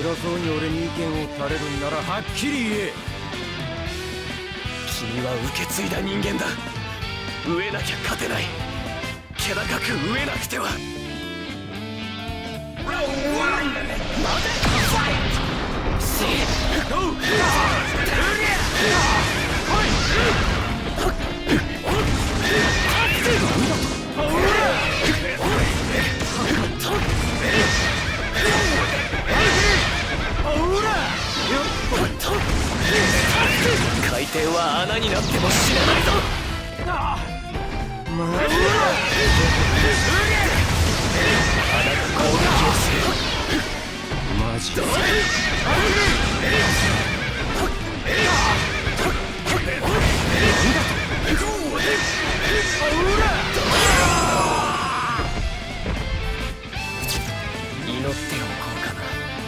偉そうに俺に意見を垂れるんならはっきり言え。 君は受け継いだ人間だ。飢えなきゃ勝てない。気高く飢えなくては。海底は穴になっても死なないぞ。攻撃をする。 マジだ。 祈っておこうかな。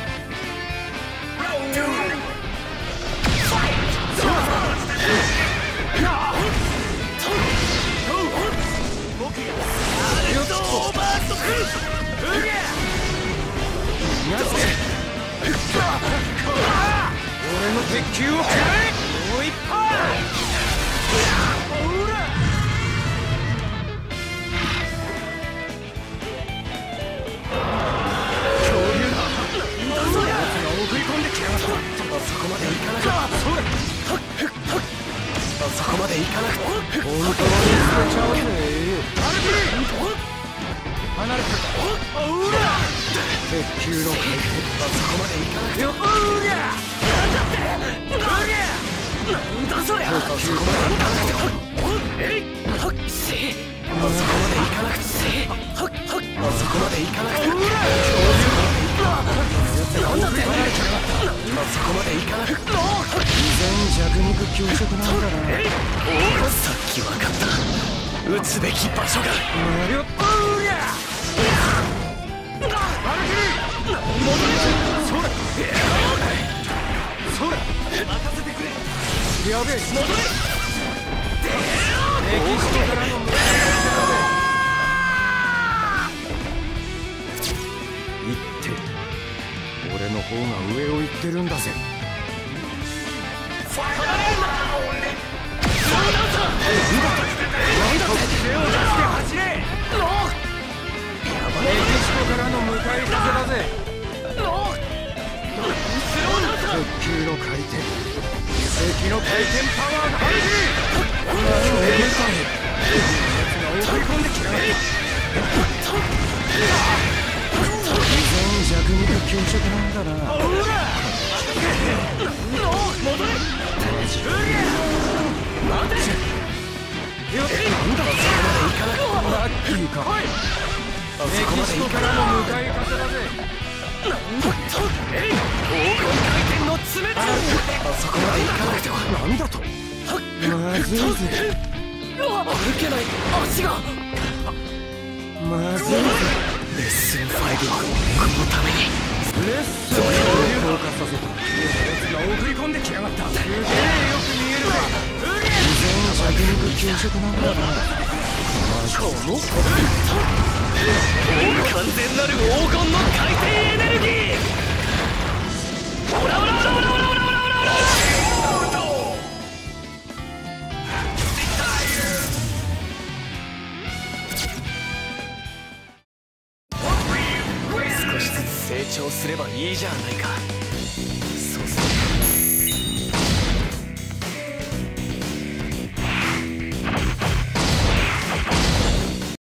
オーバーストくる。 俺の鉄球を食らえ。もう一発。恐竜だ。なんだそりゃ。送り込んできやがった。 あそこまで行かなくて。 そうだ。 あそこまで行かなくて。 本当に捨てちゃうぜ。離れてる。鉄球の回転。 あそこまで行かなくて。 よっ。 なんだそりゃ。あそこまで行かなくて。あそこまで行かなくて。あそこまで行かなくて。なんだって。あそこまで行かなくて。 全弱肉強食なんだな。 さっき分かった。撃つべき場所が。 よっ。そうだ。任せてくれ。やべえ。戻れ。メキシコからの向かい風だぜ。行って。俺の方が上を行ってるんだぜ。メキシコからの向かい風だぜ。鉄球の回転、奇跡の回転パワーが入る。送り込んできやがった。全弱肉強食なんだな。戻れ。待て。よっ。なんだ。ラッキーか。メキシコからの向かい風だぜ。 なんだと。黄金回転の爪だ。あそこまで行かなくては。 なんだと。まずいぜ。 歩けない。足が。 まずいぜ。 レッスン5はこのために。 レッスンを強化させた。奴が送り込んできやがった。すげえよく見えるわ。全弱肉強食なんだな。 この完全なる黄金の回転エネルギー。オラオラオラオラオラオラオラオラオラ。少しずつ成長すればいいじゃないか。